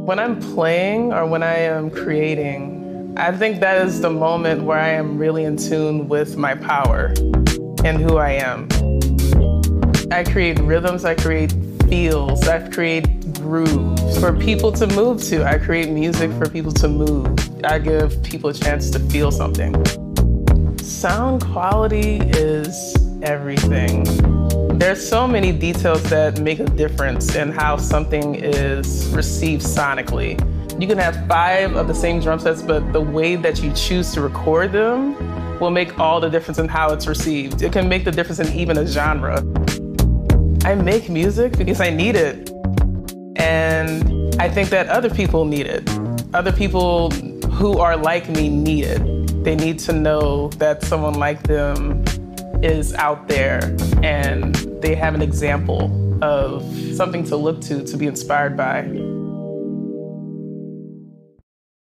When I'm playing or when I am creating, I think that is the moment where I am really in tune with my power and who I am. I create rhythms, I create feels, I create grooves for people to move to. I create music for people to move. I give people a chance to feel something. Sound quality is everything. There's so many details that make a difference in how something is received sonically. You can have 5 of the same drum sets, but the way that you choose to record them will make all the difference in how it's received. It can make the difference in even a genre. I make music because I need it. And I think that other people need it. Other people who are like me need it. They need to know that someone like them is out there and they have an example of something to look to be inspired by.